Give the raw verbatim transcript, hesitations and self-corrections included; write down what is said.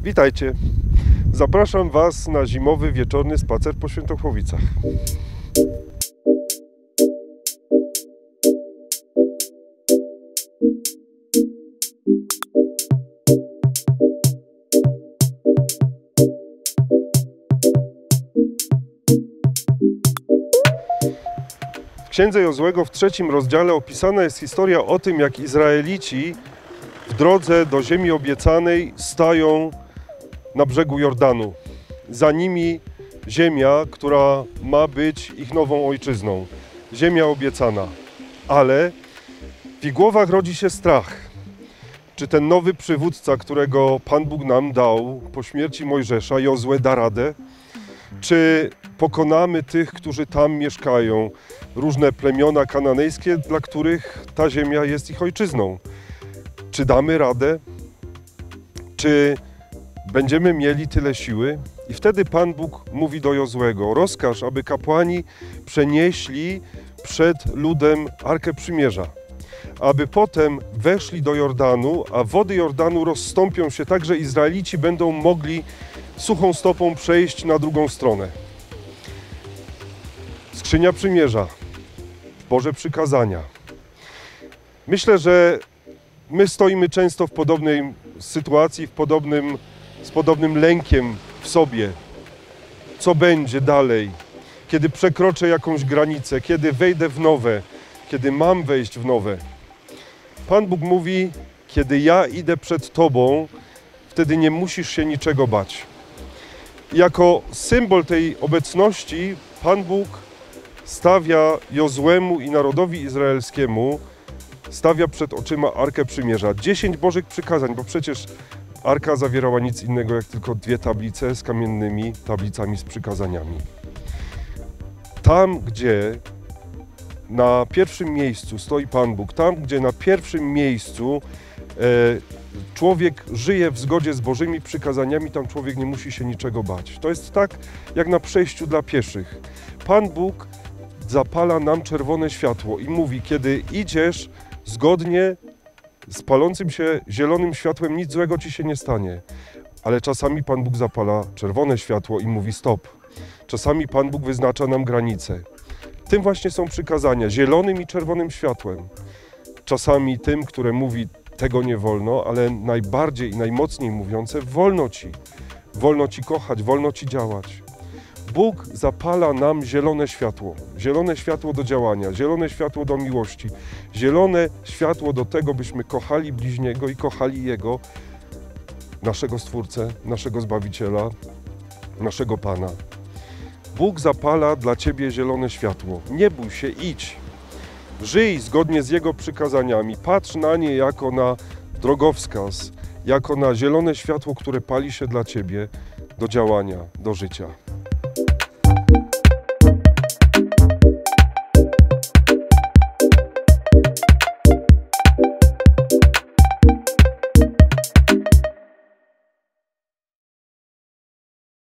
Witajcie! Zapraszam Was na zimowy wieczorny spacer po Świętochłowicach. W Księdze Jozłego w trzecim rozdziale opisana jest historia o tym, jak Izraelici w drodze do ziemi obiecanej stają na brzegu Jordanu. Za nimi ziemia, która ma być ich nową ojczyzną. Ziemia obiecana. Ale w ich głowach rodzi się strach. Czy ten nowy przywódca, którego Pan Bóg nam dał po śmierci Mojżesza, Jozue, da radę? Czy pokonamy tych, którzy tam mieszkają? Różne plemiona kananejskie, dla których ta ziemia jest ich ojczyzną. Czy damy radę? Czy będziemy mieli tyle siły? I wtedy Pan Bóg mówi do Jozłego: rozkaż, aby kapłani przenieśli przed ludem Arkę Przymierza, aby potem weszli do Jordanu, a wody Jordanu rozstąpią się tak, że Izraelici będą mogli suchą stopą przejść na drugą stronę. Skrzynia Przymierza, Boże przykazania. Myślę, że my stoimy często w podobnej sytuacji, w podobnym, z podobnym lękiem w sobie. Co będzie dalej? Kiedy przekroczę jakąś granicę, kiedy wejdę w nowe, kiedy mam wejść w nowe. Pan Bóg mówi: kiedy ja idę przed Tobą, wtedy nie musisz się niczego bać. I jako symbol tej obecności Pan Bóg stawia Jozłemu i narodowi izraelskiemu, stawia przed oczyma Arkę Przymierza. Dziesięć Bożych przykazań, bo przecież Arka zawierała nic innego jak tylko dwie tablice z kamiennymi tablicami z przykazaniami. Tam, gdzie na pierwszym miejscu stoi Pan Bóg, tam, gdzie na pierwszym miejscu e, człowiek żyje w zgodzie z Bożymi przykazaniami, tam człowiek nie musi się niczego bać. To jest tak, jak na przejściu dla pieszych. Pan Bóg zapala nam czerwone światło i mówi: kiedy idziesz zgodnie z palącym się zielonym światłem, nic złego ci się nie stanie. Ale czasami Pan Bóg zapala czerwone światło i mówi: stop. Czasami Pan Bóg wyznacza nam granice. Tym właśnie są przykazania, zielonym i czerwonym światłem. Czasami tym, które mówi: tego nie wolno, ale najbardziej i najmocniej mówiące: wolno ci. Wolno ci kochać, wolno ci działać. Bóg zapala nam zielone światło. Zielone światło do działania, zielone światło do miłości, zielone światło do tego, byśmy kochali bliźniego i kochali Jego, naszego Stwórcę, naszego Zbawiciela, naszego Pana. Bóg zapala dla Ciebie zielone światło. Nie bój się, idź. Żyj zgodnie z Jego przykazaniami. Patrz na nie jako na drogowskaz, jako na zielone światło, które pali się dla Ciebie do działania, do życia.